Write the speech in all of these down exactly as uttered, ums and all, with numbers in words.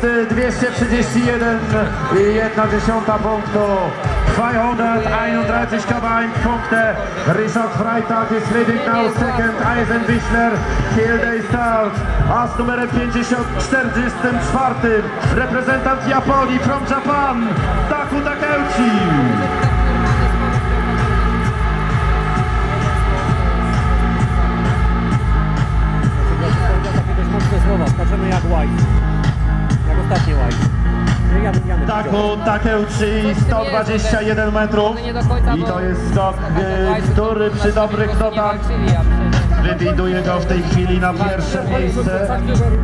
dwieście trzydzieści jeden i jedna dziesiąta punktu. zweihunderteinunddreißig Komma eins Punkte. Richard Freitag is leading now second. Eisenbichler, Kiel start. A z numerem pięćdziesiąt czterdziestym czwartym reprezentant Japonii from Japan, Taku Takeuchi. Słowa, skaczemy jak White, jak ostatni White. Taku Takeuchi, sto dwadzieścia jeden metrów i to jest skok, który przy dobrych notach wywiduje go w tej chwili na pierwsze miejsce. sto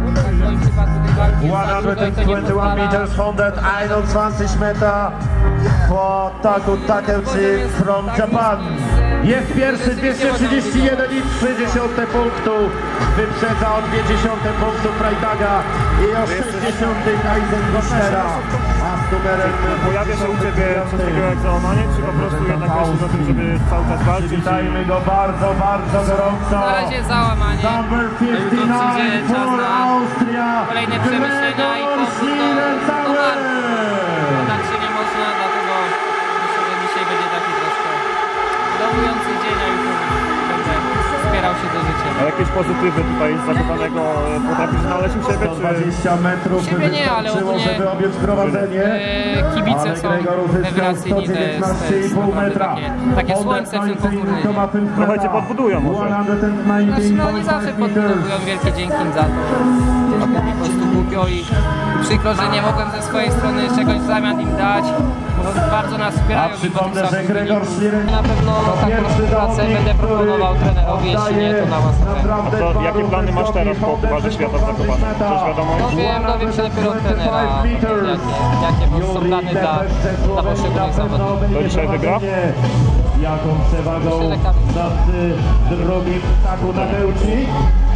dwadzieścia jeden meters, hunderteinundzwanzig Meter for Taku Takeuchi from Japan. Jest pierwszy, dwieście trzydzieści jeden i trzy dziesiąte punktu. Wyprzedza o dwie dziesiąte punktu Freitaga i o sześć dziesiątych Eisenbichlera. A z numerem pojawia się u Ciebie coś takiego jak załamanie, czy po prostu jednak myślisz o tym, żeby cały czas walczyć? Witajmy go bardzo, bardzo gorąco. Na razie załamanie. Number pięćdziesiąt dziewięć for Austria. Kolejne przemyślenia i powrót do walki. Tak się nie można, dlatego myślę, że dzisiaj będzie taki troszkę dołujący dzień, a już będę wspierał się do życia. A jakieś pozytywy tutaj z Zakopanego potrafisz znaleźć u siebie? sto dwadzieścia metrów siebie nie, ale ogólnie żeby objąć prowadzenie. E, kibice są rewelacyjni, to jest, to jest naprawdę takie, takie słońce w tym podwórnie. Trochę Cię podbudują może. Znaczy, no nie zawsze podbudują, wielkie dzięki im za to. Jest mi po prostu głupio i przykro, że nie mogłem ze swojej strony czegoś w zamian im dać. Bardzo nas wspierają. A przypomnę, że Gregor Schlierer na pewno taką współpracę będę proponował trenerowi, jeśli nie, to na was. A to jakie plany masz teraz po Pucharze Świata w Zakopanem? Coś wiadomo? No wiem, dowiem się dopiero od trenera, jakie, jakie są plany dla, dla poszczególnych zawodników. To dzisiaj wygra? Jaką przewagą nad drugim Taku Takeuchi.